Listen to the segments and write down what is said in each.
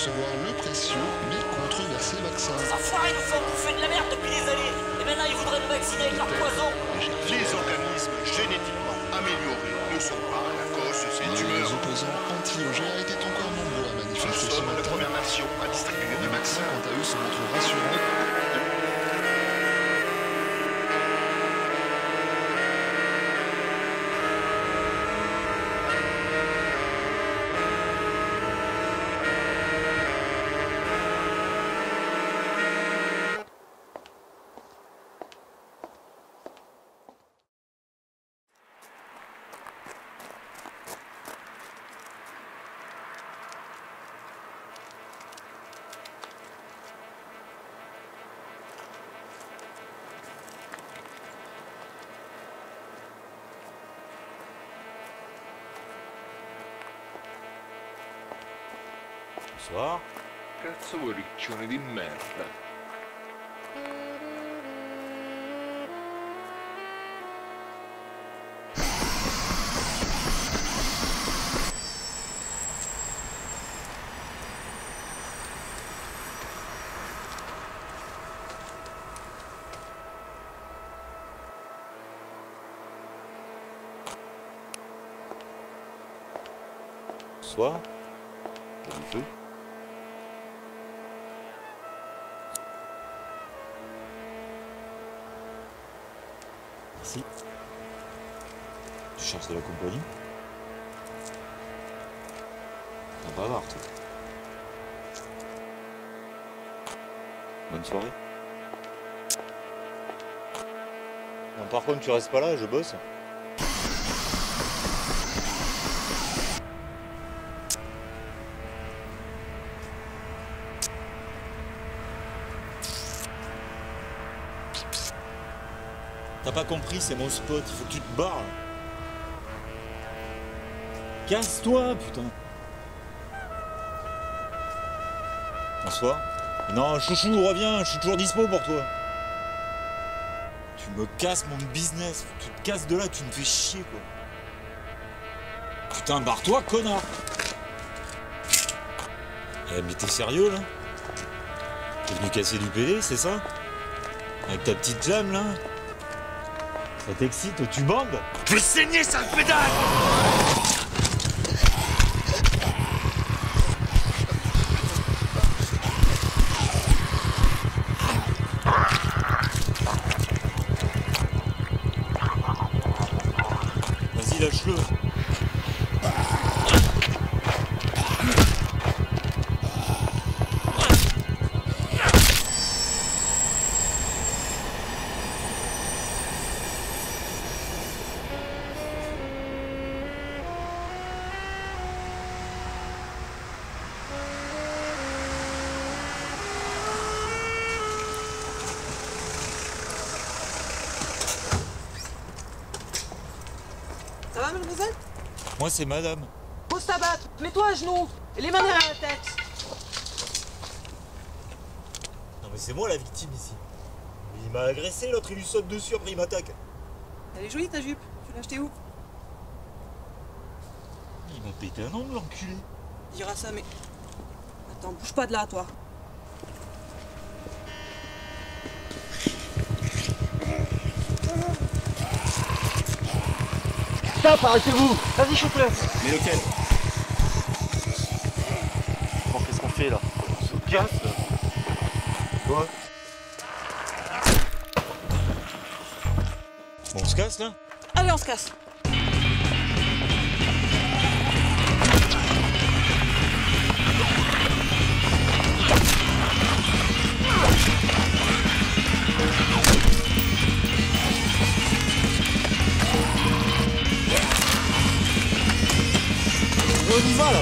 recevoir le précieux mais controversé vaccin. Ces enfoirés nous font bouffer de la merde depuis des années. Et maintenant ils voudraient me vacciner avec leur poison. Les organismes génétiquement améliorés ne sont pas la cause de ces Les tumeurs. opposants anti-OGA étaient encore nombreux à Nous manifester ce sommes la matin. première nation à distribuer Les des médecins, vaccins. quant à eux, se montrent rassurants. Bonsoir. Cazzo vuoi riccione di merda? Bonsoir. Il y a du feu. Merci. Tu cherches de la compagnie? Un bavard, toi. Bonne soirée. Non, par contre, tu restes pas là, je bosse. T'as pas compris, c'est mon spot, il faut que tu te barres. Casse-toi, putain. Bonsoir. Non, chouchou, reviens, je suis toujours dispo pour toi. Tu me casses mon business, tu te casses de là, tu me fais chier, quoi. Putain, barre-toi, connard. Eh, mais t'es sérieux, là? T'es venu casser du PD, c'est ça? Avec ta petite flamme, là? Ça t'excite, tu bandes? Fais saigner, sale pédale! Vas-y, lâche-le. Ça va, mademoiselle? Moi, c'est madame. Pose ta batte, mets-toi à genoux, et les mains derrière la tête. Non, mais c'est moi la victime ici. Il m'a agressé, l'autre il lui saute dessus, après il m'attaque. Elle est jolie ta jupe, tu l'as achetée où? Il m'a pété un ongle, l'enculé. Tu diras ça, mais... Attends, bouge pas de là, toi. Stop, arrêtez-vous! Vas-y, chope-le! Mais lequel? Bon, qu'est-ce qu'on fait là? On se casse? Quoi? Bon, on se casse là? Allez, on se casse. On y va là!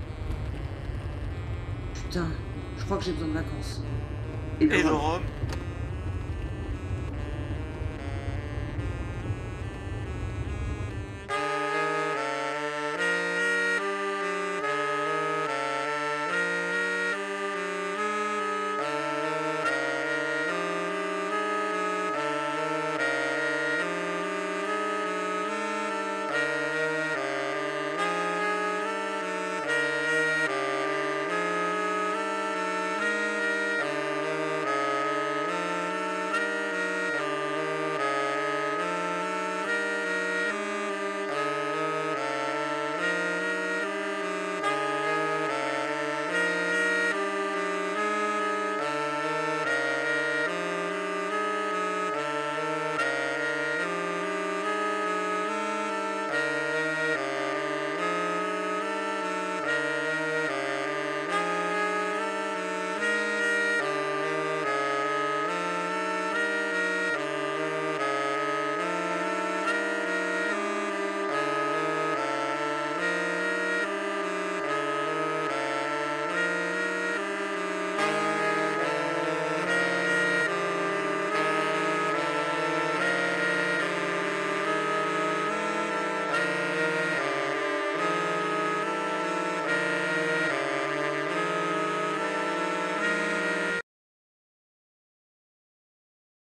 Putain, je crois que j'ai besoin de vacances. Et le rhum?